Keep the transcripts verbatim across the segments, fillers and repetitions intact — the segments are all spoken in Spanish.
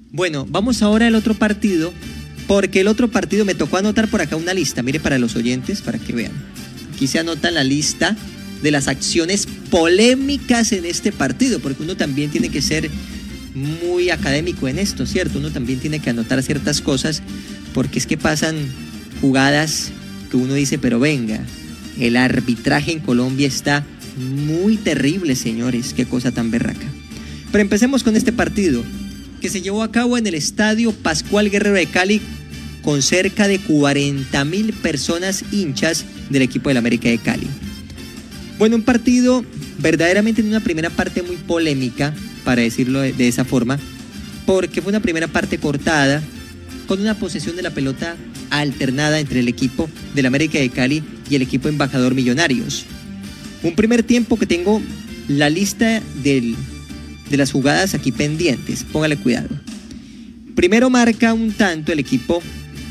Bueno, vamos ahora al otro partido, porque el otro partido me tocó anotar por acá una lista, mire, para los oyentes, para que vean. Aquí se anota la lista de las acciones polémicas en este partido, porque uno también tiene que ser muy académico en esto, ¿cierto? Uno también tiene que anotar ciertas cosas, porque es que pasan jugadas que uno dice, pero venga, el arbitraje en Colombia está muy terrible, señores, qué cosa tan berraca. Pero empecemos con este partido, que se llevó a cabo en el Estadio Pascual Guerrero de Cali, con cerca de cuarenta mil personas hinchas del equipo del América de Cali. Bueno, un partido verdaderamente en una primera parte muy polémica, para decirlo de, de esa forma, porque fue una primera parte cortada, con una posesión de la pelota alternada entre el equipo del América de Cali y el equipo Embajador Millonarios. Un primer tiempo que tengo la lista del, de las jugadas aquí pendientes, póngale cuidado. Primero marca un tanto el equipo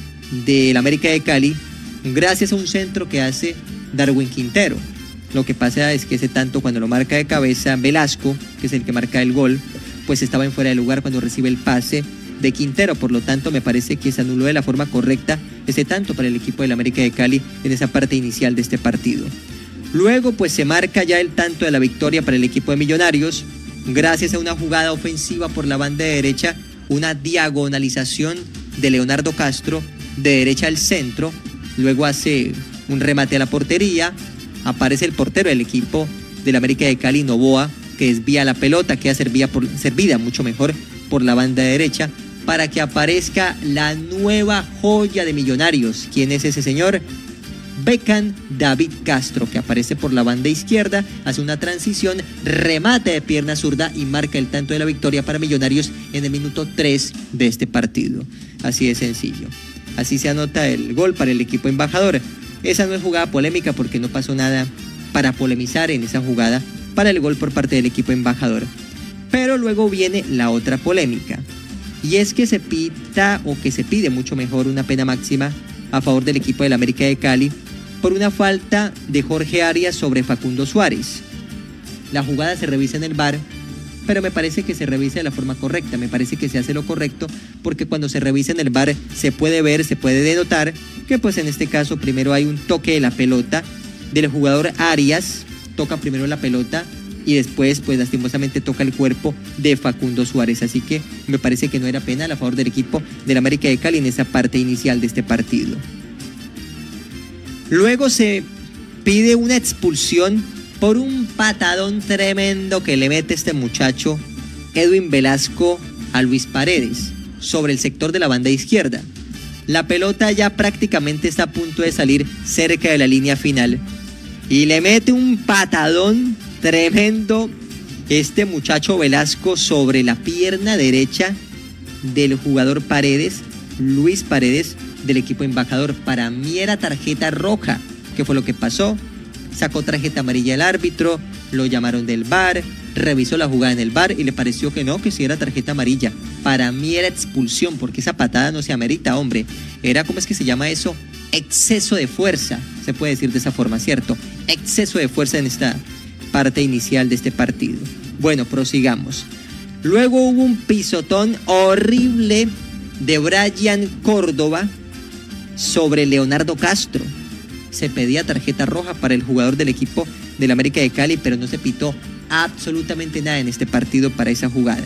del América de Cali gracias a un centro que hace Darwin Quintero. Lo que pasa es que ese tanto, cuando lo marca de cabeza Velasco, que es el que marca el gol, pues estaba en fuera de lugar cuando recibe el pase de Quintero. Por lo tanto, me parece que se anuló de la forma correcta ese tanto para el equipo del América de Cali en esa parte inicial de este partido. Luego, pues se marca ya el tanto de la victoria para el equipo de Millonarios gracias a una jugada ofensiva por la banda derecha, una diagonalización de Leonardo Castro de derecha al centro. Luego hace un remate a la portería. Aparece el portero del equipo del América de Cali, Novoa, que desvía la pelota, queda servida, por, servida mucho mejor por la banda derecha, para que aparezca la nueva joya de Millonarios. ¿Quién es ese señor? Beckham David Castro, que aparece por la banda izquierda, hace una transición, remate de pierna zurda y marca el tanto de la victoria para Millonarios en el minuto tres de este partido. Así de sencillo. Así se anota el gol para el equipo Embajador. Esa no es jugada polémica porque no pasó nada para polemizar en esa jugada para el gol por parte del equipo Embajador. Pero luego viene la otra polémica, y es que se pita, o que se pide mucho mejor, una pena máxima a favor del equipo del América de Cali por una falta de Jorge Arias sobre Facundo Suárez. La jugada se revisa en el V A R, pero me parece que se revisa de la forma correcta, me parece que se hace lo correcto, porque cuando se revisa en el V A R se puede ver, se puede denotar que pues en este caso primero hay un toque de la pelota del jugador Arias, toca primero la pelota y después pues lastimosamente toca el cuerpo de Facundo Suárez, así que me parece que no era penal a favor del equipo del América de Cali en esa parte inicial de este partido. Luego se pide una expulsión por un patadón tremendo que le mete este muchacho Edwin Velasco a Luis Paredes sobre el sector de la banda izquierda. La pelota ya prácticamente está a punto de salir cerca de la línea final y le mete un patadón tremendo este muchacho Velasco sobre la pierna derecha del jugador Paredes, Luis Paredes, del equipo Embajador. Para mí era tarjeta roja. ¿Qué fue lo que pasó? Sacó tarjeta amarilla el árbitro, lo llamaron del V A R, revisó la jugada en el V A R y le pareció que no, que sí era tarjeta amarilla. Para mí era expulsión, porque esa patada no se amerita, hombre. Era, ¿cómo es que se llama eso? Exceso de fuerza, se puede decir de esa forma, ¿cierto? Exceso de fuerza en esta parte inicial de este partido. Bueno, prosigamos. Luego hubo un pisotón horrible de Brian Córdoba sobre Leonardo Castro. Se pedía tarjeta roja para el jugador del equipo del América de Cali, pero no se pitó absolutamente nada en este partido para esa jugada.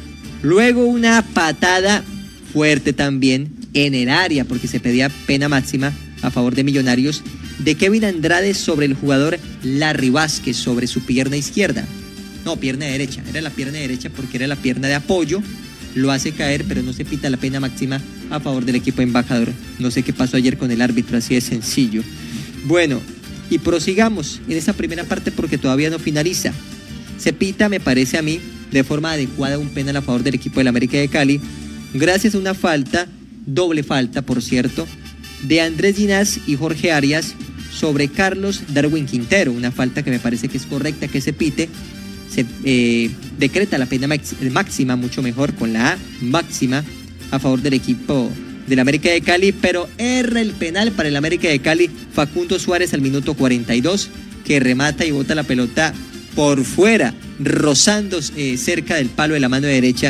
Luego una patada fuerte también en el área, porque se pedía pena máxima a favor de Millonarios, de Kevin Andrade sobre el jugador Larry Vázquez, sobre su pierna izquierda. No, pierna derecha, era la pierna derecha porque era la pierna de apoyo. Lo hace caer, pero no se pita la pena máxima a favor del equipo Embajador. No sé qué pasó ayer con el árbitro, así de sencillo. Bueno, y prosigamos en esa primera parte porque todavía no finaliza. Se pita, me parece a mí, de forma adecuada un penal a favor del equipo del América de Cali, gracias a una falta, doble falta por cierto, de Andrés Ginás y Jorge Arias sobre Carlos Darwin Quintero. Una falta que me parece que es correcta que se pite. Se eh, decreta la pena máxima, mucho mejor con la A máxima a favor del equipo del América de Cali, pero erra el penal para el América de Cali Facundo Suárez al minuto cuarenta y dos, que remata y bota la pelota por fuera, rozando eh, cerca del palo de la mano derecha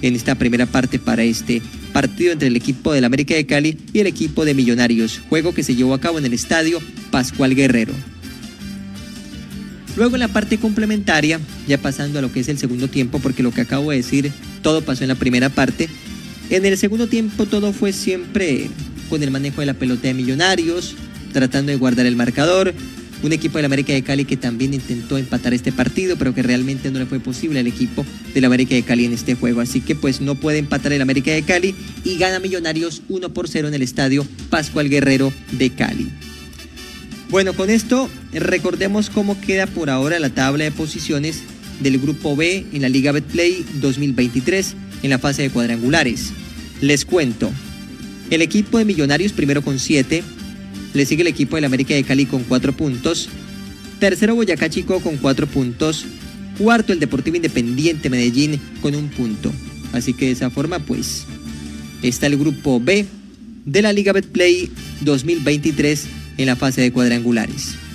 en esta primera parte para este partido entre el equipo del América de Cali y el equipo de Millonarios, juego que se llevó a cabo en el estadio Pascual Guerrero. Luego en la parte complementaria, ya pasando a lo que es el segundo tiempo, porque lo que acabo de decir, todo pasó en la primera parte. En el segundo tiempo todo fue siempre con el manejo de la pelota de Millonarios, tratando de guardar el marcador. Un equipo del América de Cali que también intentó empatar este partido, pero que realmente no le fue posible al equipo del América de Cali en este juego. Así que pues no puede empatar el América de Cali y gana Millonarios uno por cero en el estadio Pascual Guerrero de Cali. Bueno, con esto recordemos cómo queda por ahora la tabla de posiciones del Grupo B en la Liga Betplay dos mil veintitrés en la fase de cuadrangulares. Les cuento, el equipo de Millonarios primero con siete, le sigue el equipo del América de Cali con cuatro puntos, tercero Boyacá Chico con cuatro puntos, cuarto el Deportivo Independiente Medellín con un punto. Así que de esa forma pues está el Grupo B de la Liga Betplay dos mil veintitrés en la fase de cuadrangulares.